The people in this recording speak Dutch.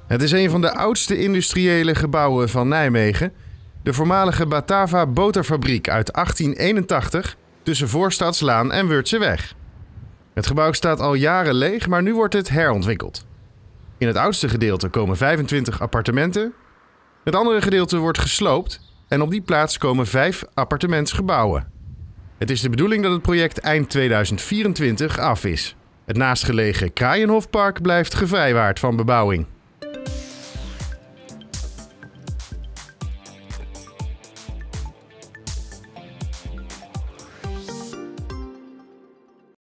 Het is een van de oudste industriële gebouwen van Nijmegen. De voormalige Batava boterfabriek uit 1881 tussen Voorstadslaan en Wurtseweg. Het gebouw staat al jaren leeg, maar nu wordt het herontwikkeld. In het oudste gedeelte komen 25 appartementen. Het andere gedeelte wordt gesloopt en op die plaats komen 5 appartementsgebouwen. Het is de bedoeling dat het project eind 2024 af is. Het naastgelegen Kraaienhofpark blijft gevrijwaard van bebouwing.